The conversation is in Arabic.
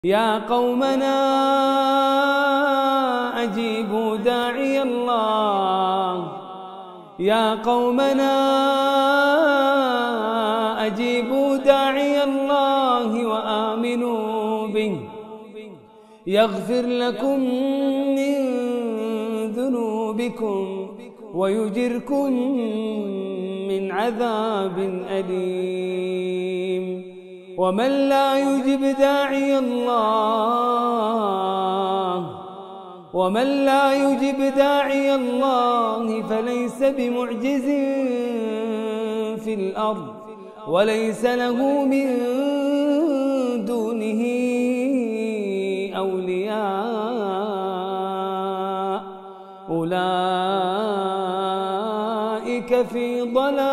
يا قومنا أجيبوا داعي الله، يا قومنا أجيبوا داعي الله وآمنوا به يغفر لكم من ذنوبكم ويجركم من عذاب أليم. ومن لا يجب داعي الله فليس بمعجز في الأرض وليس له من دونه أولياء، أولئك في ضلال